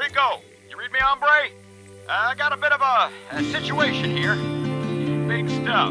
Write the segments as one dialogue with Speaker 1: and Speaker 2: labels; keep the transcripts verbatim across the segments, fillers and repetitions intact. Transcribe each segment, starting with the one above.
Speaker 1: Rico, you read me, hombre? Uh, I got a bit of a, a situation here. Big stuff.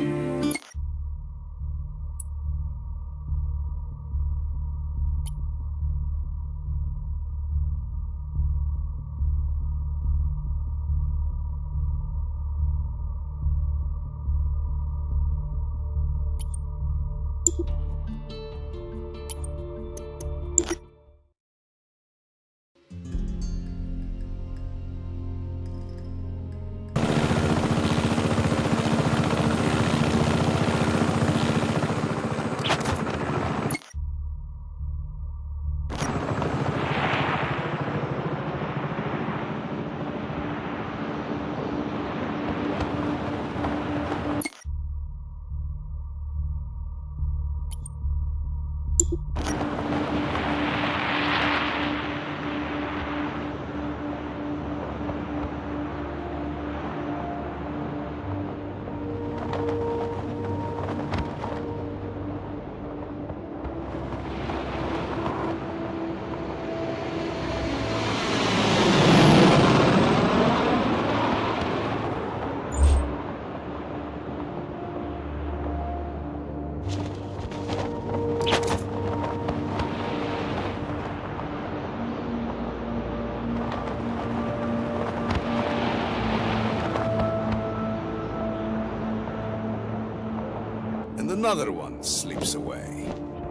Speaker 2: And another one slips away.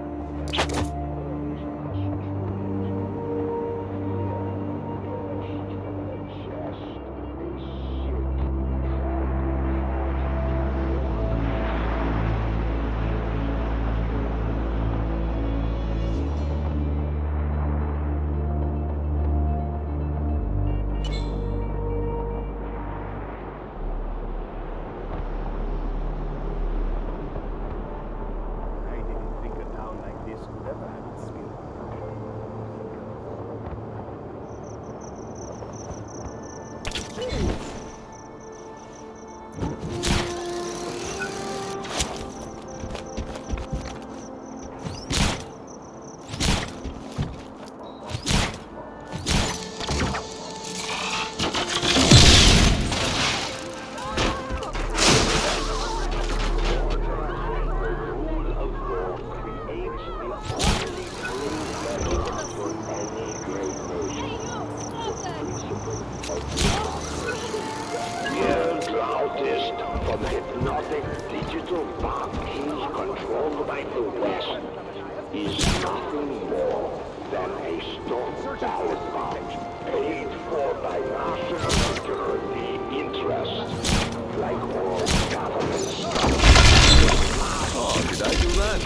Speaker 3: From hypnotic digital banking controlled by the West is nothing more than a stone ballot box paid for by national security interests, like all governments.
Speaker 2: Oh, did I do that?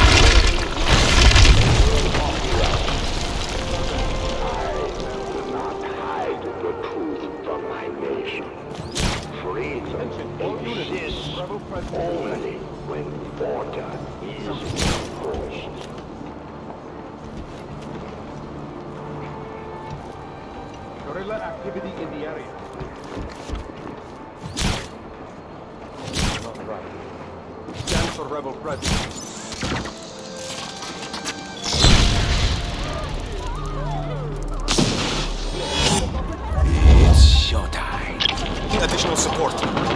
Speaker 3: I will not hide the truth from my nation. Freedom exists only when order is enforced.
Speaker 4: Guerrilla activity in the area. Not right. Stand for rebel presence.
Speaker 2: Additional support.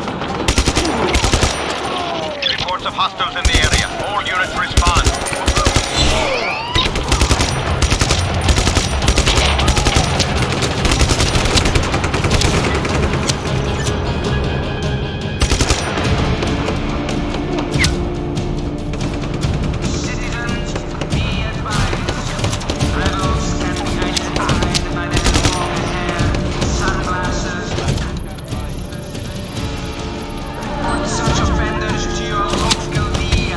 Speaker 1: Reports of hostiles in the area. All units respond.
Speaker 5: Such offenders to your local V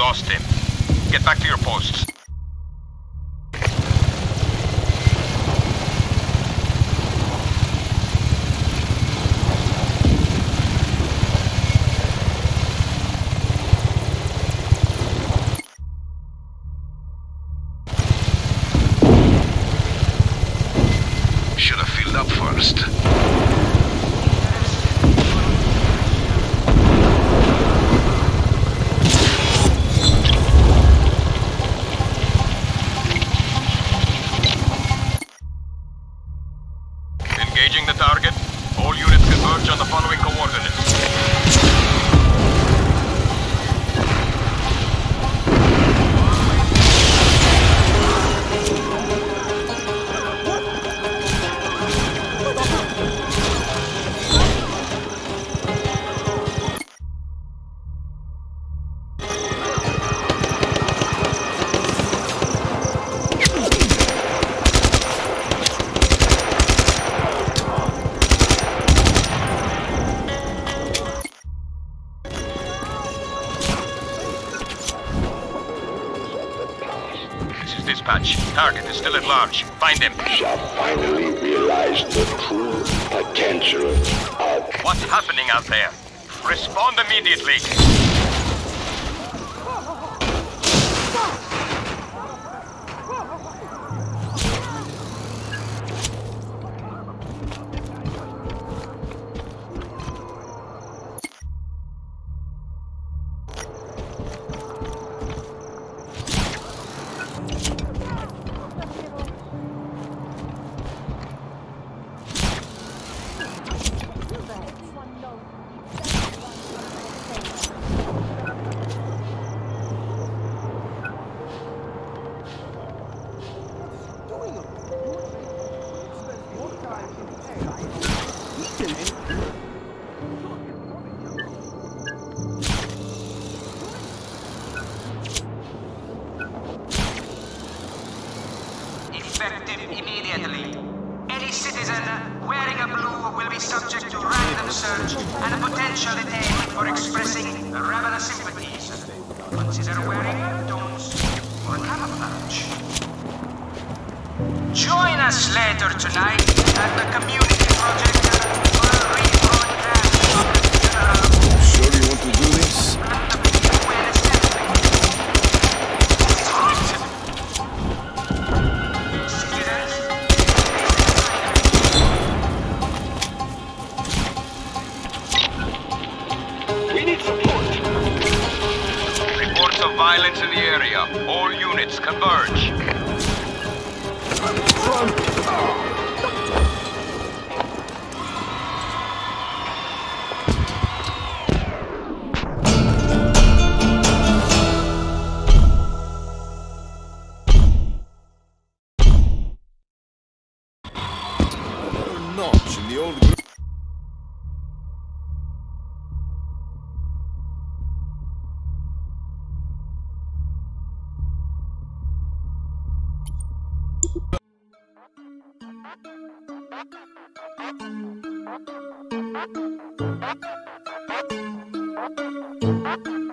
Speaker 1: lost him. Get back to your posts.
Speaker 2: Should have filled up first.
Speaker 1: Engaging the target. All units converge on the following coordinates. Dispatch. Target is still at large. Find him.
Speaker 3: Shall finally realize the true potential of...
Speaker 1: What's happening out there? Respond immediately.
Speaker 5: Effective immediately. Any citizen wearing a blue will be subject to random search and a potential detainment for expressing ravenous sympathies. Consider wearing tones or camouflage. Join us later tonight at the community project for a rebroadcast.
Speaker 2: Sure you want to do this?
Speaker 1: Reports of violence in the area. All units converge.
Speaker 2: Another notch in the old group.
Speaker 6: Thank you.